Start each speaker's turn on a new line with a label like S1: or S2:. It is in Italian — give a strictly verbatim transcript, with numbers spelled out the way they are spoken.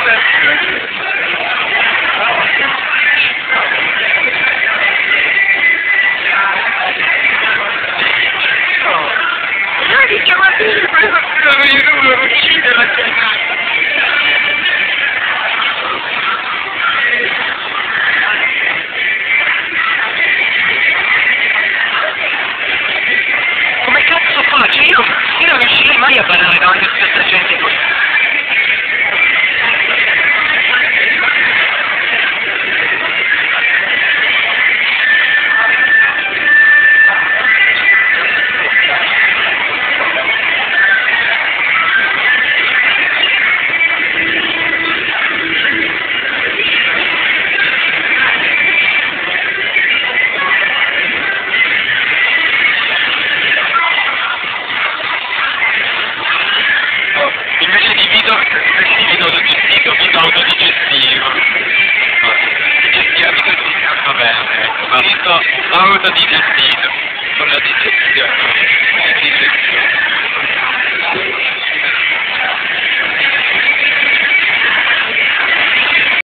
S1: Che chiamate questo numero uccide la chiamata. Come cazzo faccio? Io, io non riuscirei mai a parlare davanti a questa gente così. Invece di video, sì, video autogestito, video autodigestivo. Digestivo, autodigestivo, va bene, ecco, ma video autodigestito, con la digestione. Digestione.